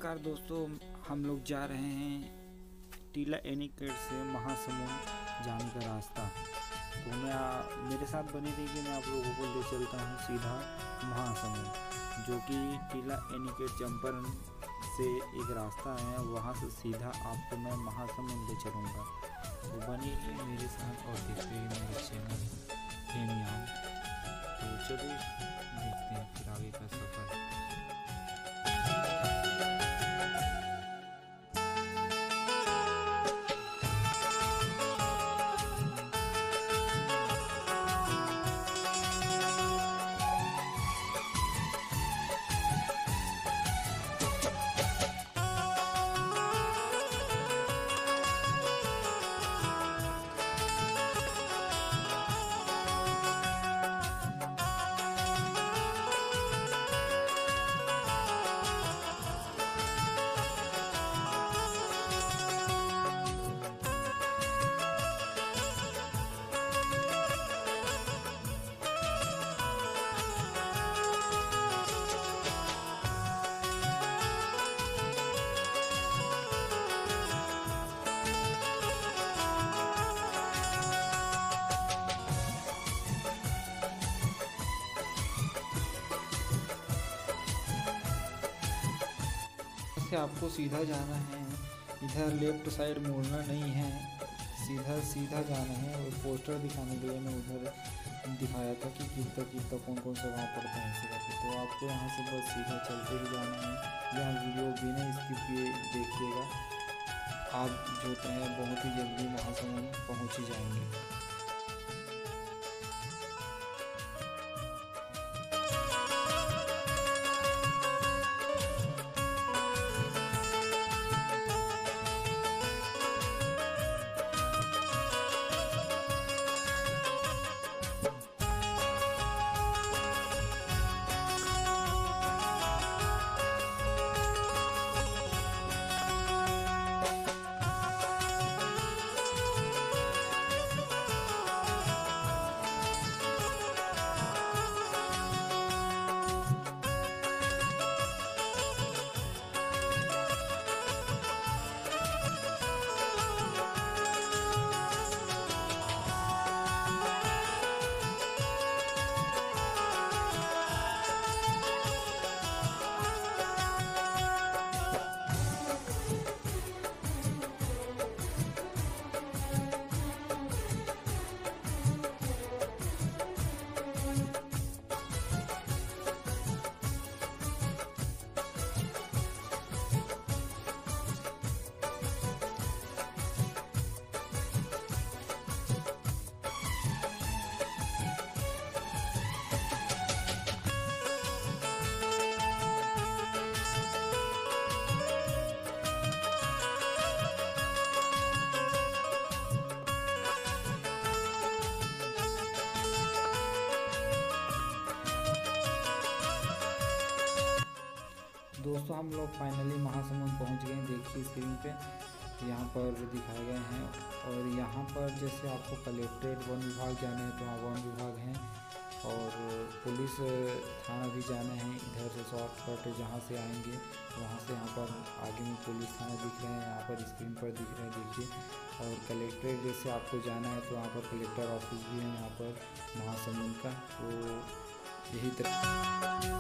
नमस्कार दोस्तों, हम लोग जा रहे हैं टीला एनीकट से महासमुंद जाने का रास्ता। तो मेरे साथ बने रहिए, मैं आप लोगों को ले चलता हूँ सीधा महासमुंद, जो कि टीला एनीकट जंपर से एक रास्ता है, वहाँ से सीधा आपको मैं महासमुंद ले चलूँगा। तो बने रहिए मेरे साथ और देखते हैं मेरे चैनल एनियाम। तो चलिए देखते हैं फिर आगे का सफ़र। से आपको सीधा जाना है, इधर लेफ्ट साइड मुड़ना नहीं है, सीधा सीधा जाना है। और पोस्टर दिखाने के लिए मैं उधर दिखाया था कि कितना कौन कौन सा वहाँ पड़ता है इसी करके। तो आपको यहाँ से बस सीधा चलते ही जाना है। यह वीडियो बिना स्किप किए देखिएगा, आप जो है बहुत ही जल्दी महासमुंद पहुँच ही जाएंगे। दोस्तों हम लोग फाइनली महासमुंद पहुंच गए हैं। देखिए स्क्रीन पे यहाँ पर दिखाए गए हैं। और यहाँ पर जैसे आपको कलेक्ट्रेट वन विभाग जाना है तो वहाँ वन विभाग हैं, और पुलिस थाना भी जाना है। इधर से शॉर्टकट जहाँ से आएंगे वहाँ से यहाँ पर आगे में पुलिस थाना दिख रहे हैं, यहाँ पर स्क्रीन पर दिख रहे हैं देखिए। और कलेक्ट्रेट जैसे आपको जाना है तो वहाँ पर कलेक्टर ऑफिस भी है यहाँ पर महासमुंद का। तो यही तरह